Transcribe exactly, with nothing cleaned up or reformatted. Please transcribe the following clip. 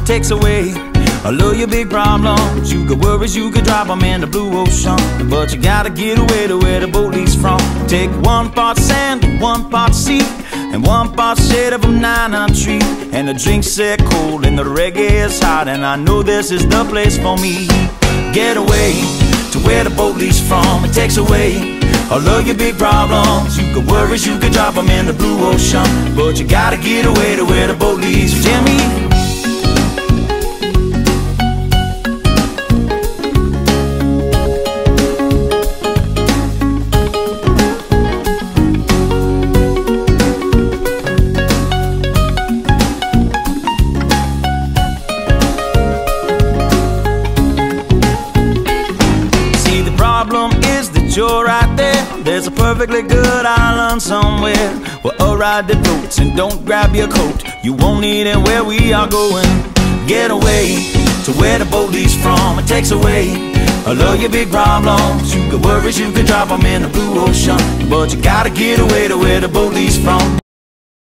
takes away all of your big problems. You got worries, you could drop them in the blue ocean, but you gotta get away to where the boat leaves from. Take one part sand, one part sea, and one part shade of a nine tree. And the drinks set cold and the reggae is hot, and I know this is the place for me. Get away to where the boat leaves from. It takes away all of your big problems. You got worries, you could drop them in the blue ocean, but you gotta get away to where the boat leads. Jimmy. You're right there, there's a perfectly good island somewhere where I'll ride the boats, and don't grab your coat, you won't need it where we are going. Get away to where the boat leaves from. It takes away all of your big problems. You got worries, you could drop them in the blue ocean, but you gotta get away to where the boat leaves from.